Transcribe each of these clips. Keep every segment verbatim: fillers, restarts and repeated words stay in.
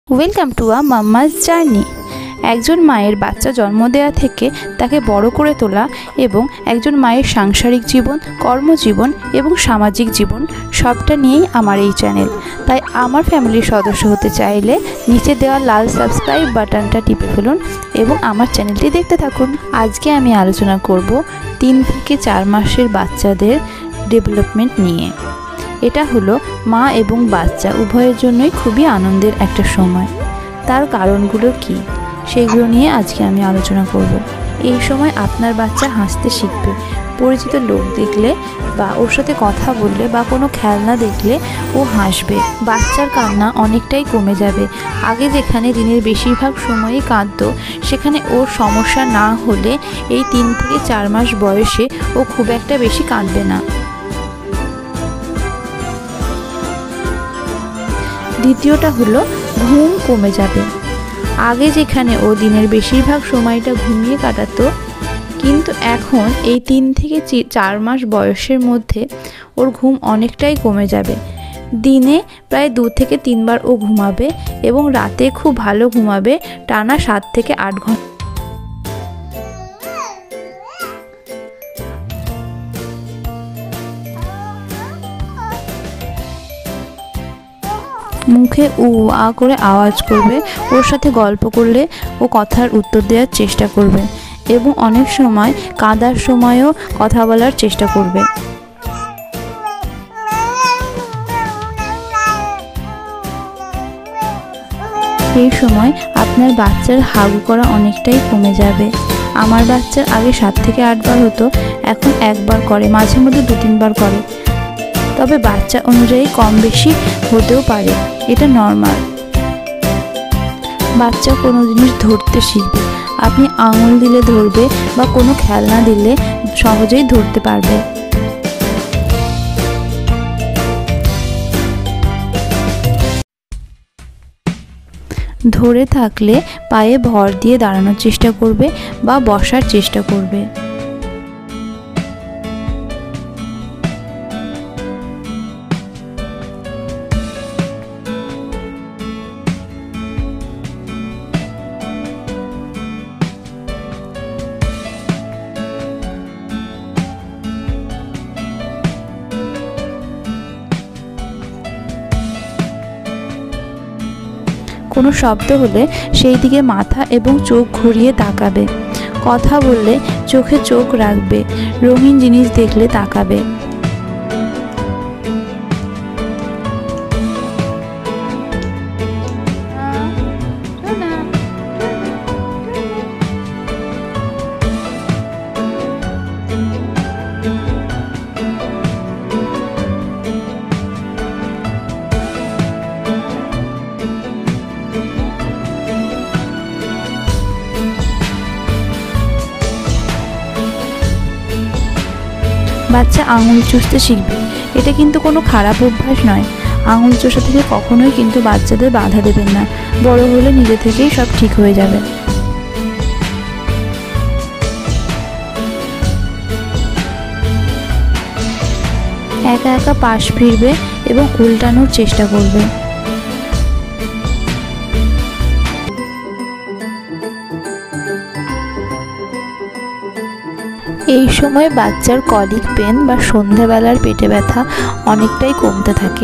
Welcome to a mama's journey. একজন মায়ের বাচ্চা জন্ম দেওয়া থেকে তাকে বড় করে তোলা এবং একজন মায়ের সাংসারিক জীবন, কর্মজীবন এবং সামাজিক জীবন সবটা নিয়েই আমার এই চ্যানেল। তাই আমার ফ্যামিলির সদস্য হতে চাইলে নিচে দেওয়া লাল সাবস্ক্রাইব বাটনটা টিপে ফেলুন এবং আমার চ্যানেলটি দেখতে থাকুন। আজকে আমি আলোচনা করব তিন থেকে চার মাসের বাচ্চাদের ডেভেলপমেন্ট নিয়ে। এটা হলো মা এবং বাচ্চা উভয়ের জন্যই খুবই আনন্দের একটা সময়। তার কারণগুলো কি সেগুলো নিয়ে আজকে আমি আলোচনা করব। এই সময় আপনার বাচ্চা হাসতে শিখবে। পরিচিত লোক দেখলে বা ওর সাথে কথা বললে বা কোনো খেলনা দেখলে ও হাসবে। বাচ্চার কান্না অনেকটাই কমে যাবে। আগে যেখানে দিনের বেশিরভাগ সময়ই কাঁদতো, সেখানে ওর সমস্যা না হলে এই তিন থেকে চার মাস বয়সে ও খুব একটা বেশি কাঁদবে না। দ্বিতীয়টা হলো ঘুম কমে যাবে। আগে যেখানে ও দিনের বেশিরভাগ সময়টা ঘুমিয়ে কাটাতো, কিন্তু এখন এই তিন থেকে চার মাস বয়সের মধ্যে ওর ঘুম অনেকটাই কমে যাবে। দিনে প্রায় দু থেকে তিনবার ও ঘুমাবে এবং রাতে খুব ভালো ঘুমাবে, টানা সাত থেকে আট ঘন্টা। মুখে উ আ করে আওয়াজ করবে। ওর সাথে গল্প করলে ও কথার উত্তর দেওয়ার চেষ্টা করবে এবং অনেক সময় কাঁদার সময়ও কথা বলার চেষ্টা করবে। এই সময় আপনার বাচ্চার হাগু করা অনেকটাই কমে যাবে। আমার বাচ্চার আগে সাত থেকে আটবার হতো, এখন একবার করে, মাঝে মধ্যে দু তিনবার করে। তবে বাচ্চা অনুযায়ী কম বেশি হতেও পারে, এটা নর্মাল। বাচ্চা কোনো জিনিস ধরতে শিখবে। আপনি আঙুল দিলে ধরবে বা কোনো খেলনা দিলে সহজেই ধরতে পারবে। ধরে থাকলে পায়ে ভর দিয়ে দাঁড়ানোর চেষ্টা করবে বা বসার চেষ্টা করবে। কোনো শব্দ হলে সেই দিকে মাথা এবং চোখ ঘুরিয়ে তাকাবে। কথা বললে চোখে চোখ রাখবে। রঙিন জিনিস দেখলে তাকাবে। বাচ্চা আঙুল চুষতে শিখবে। এটা কিন্তু কোনো খারাপ অভ্যাস নয়। আঙুল চষা থেকে কখনোই কিন্তু বাচ্চাদের বাধা দেবেন না। বড় হলে নিজে থেকেই সব ঠিক হয়ে যাবে। একা একা পাশ ফিরবে এবং উল্টানোর চেষ্টা করবে। এই সময় বাচ্চার কলিক পেন বা সন্ধ্যাবেলার পেটে ব্যথা অনেকটাই কমতে থাকে।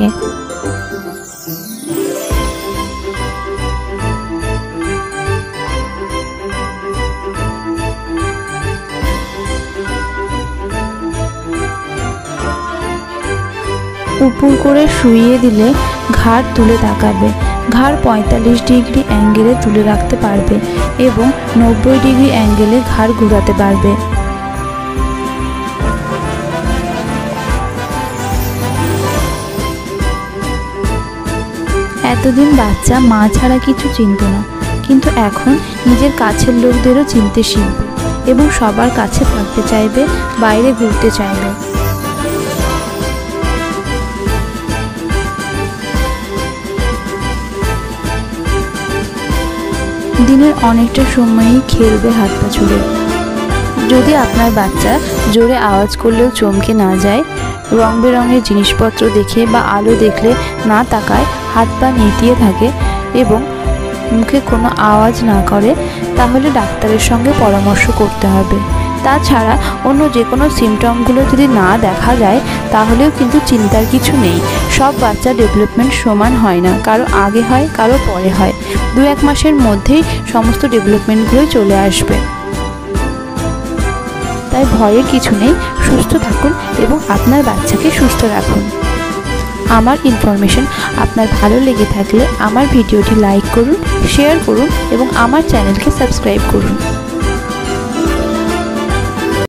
উপর করে শুইয়ে দিলে ঘাড় তুলে তাকাবে। ঘাড় পঁয়তাল্লিশ ডিগ্রি অ্যাঙ্গেলে তুলে রাখতে পারবে এবং নব্বই ডিগ্রি অ্যাঙ্গেলে ঘাড় ঘুরাতে পারবে। এতদিন বাচ্চা মা ছাড়া কিছু চিনত না, কিন্তু এখন নিজের কাছের লোকদেরও চিনতে শিখবে এবং সবার কাছে থাকতে চাইবে, বাইরে ঘুরতে চাইবে। দিনের অনেকটা সময়ই খেলবে হাত পা ছুড়ে। যদি আপনার বাচ্চা জোরে আওয়াজ করলেও চমকে না যায়, রং বেরঙের জিনিসপত্র দেখে বা আলো দেখলে না তাকায়, হাত পা নেতিয়ে থাকে এবং মুখে কোনো আওয়াজ না করে তাহলে ডাক্তারের সঙ্গে পরামর্শ করতে হবে। তাছাড়া অন্য যে কোনো সিমটমগুলো যদি না দেখা যায় তাহলেও কিন্তু চিন্তার কিছু নেই। সব বাচ্চার ডেভেলপমেন্ট সমান হয় না, কারো আগে হয় কারো পরে হয়। দু এক মাসের মধ্যেই সমস্ত ডেভেলপমেন্টগুলোই চলে আসবে। তাই ভয়ের কিছু নেই, সুস্থ থাকুন এবং আপনার বাচ্চাকে সুস্থ রাখুন। আমার ইনফরমেশন আপনার ভালো লেগে থাকলে আমার ভিডিওটি লাইক করুন, শেয়ার করুন এবং আমার চ্যানেলকে সাবস্ক্রাইব করুন।